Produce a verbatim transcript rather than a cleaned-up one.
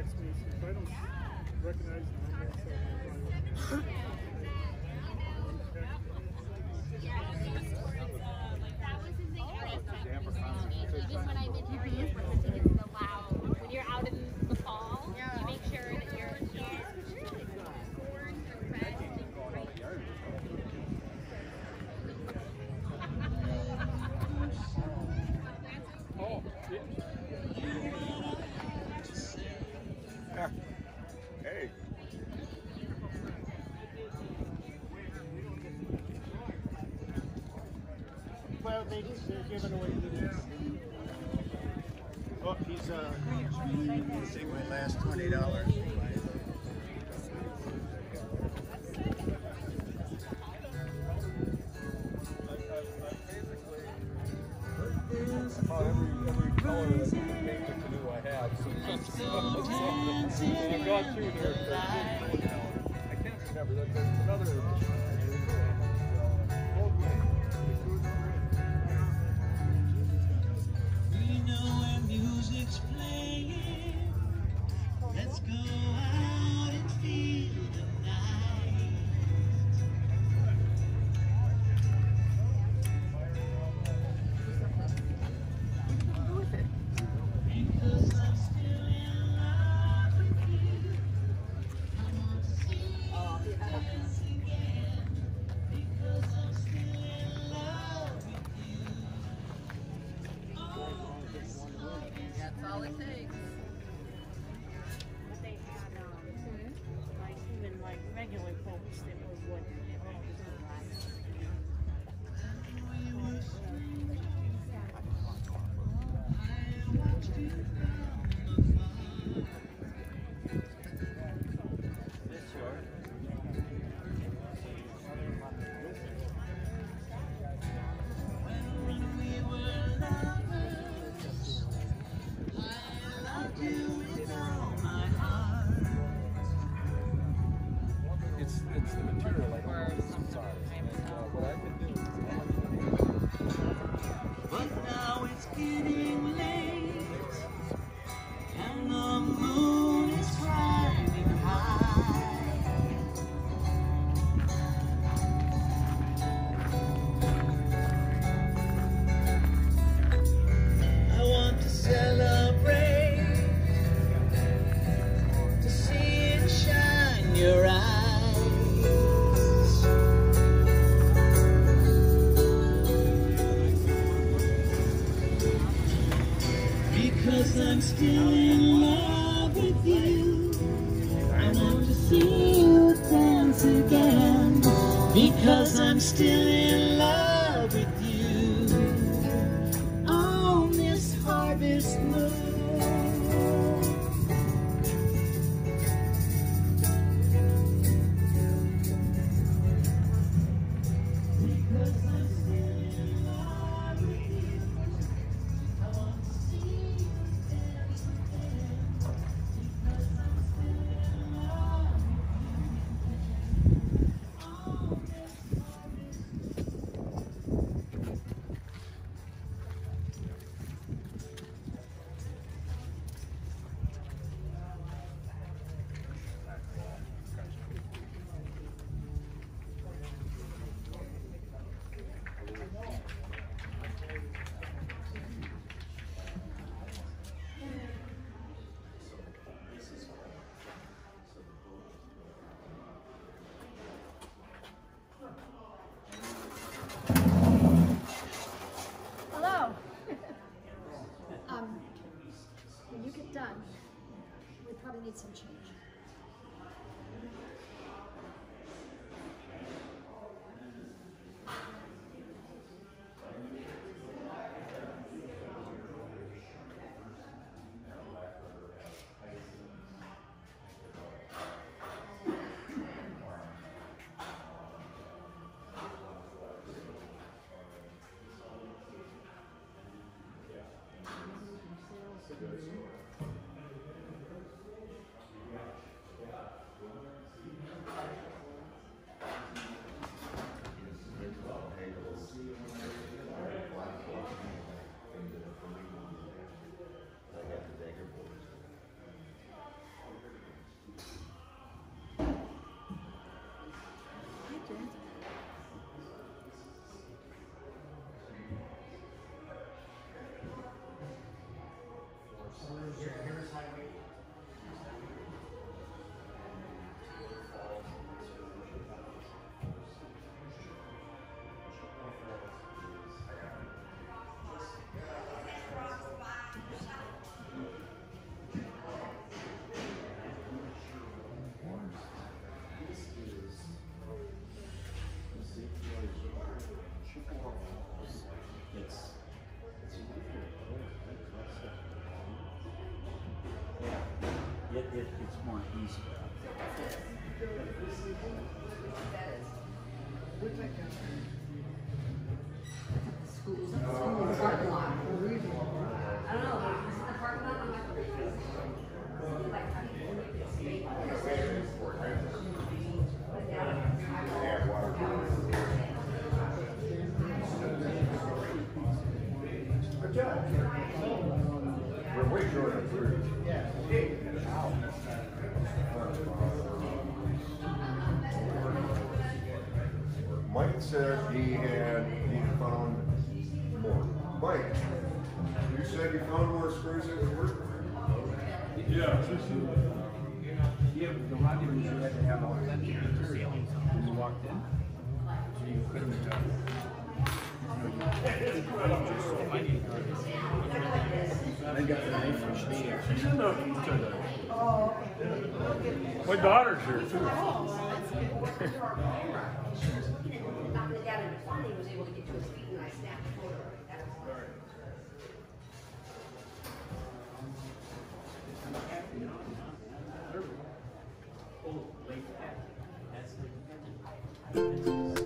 text me. If I don't recognize the number, so even when I'm in areas where the tickets are loud, when you're out in the fall, you make sure that you're yeah, it's really good. Orange or red, oh, yeah. Hey. well, they, they're giving away tickets. Oh, he's uh. Let's see, my last twenty dollars. About every, every color that you can paint the canoe I have. So, so, so, I've gone through there. I can't remember. There's another. We know when music's playing. Let's go out and feel the night. Because I'm still in love with you. I want to see you dance again. Because I'm still in love with you. Oh, this love is That's all it takes. But they had, um, like, even like regular folks that were wooden. It was we were strangers. I watched you from This yours? when we were lovers. I loved you with all my heart. It's it's the material. I don't know if it's sorry. And uh, what I can do is But now it's getting late, and the moon is climbing high. I want to celebrate, to see it shine your eyes. Because I'm still in love with you. I want to see you dance again. Because I'm still in love with you. On this harvest moon. Because I'm still in love with you. I want to see you dance again. Because I'm still in love with you. On this harvest Hello. um, when you get done, we probably need some change. Good. Schools, school parking lot. I don't know, it's in the parking lot, I'm not gonna read it. Like, I mean, it's big. Good job. We're way short of three. Yeah. Mike said he had, he found more. Mike, you said you found more screws that would work? Yeah. Yeah, but the Rodney was you had to have authentic material when you walked in. So you couldn't, uh, you know, you just so I need I got the knife from Schneider. She's in the, to the Oh, okay. my daughter's here too. Not that dad in the funny was able to get to his feet and I snapped a photo of it. That was all right. Oh, late. That's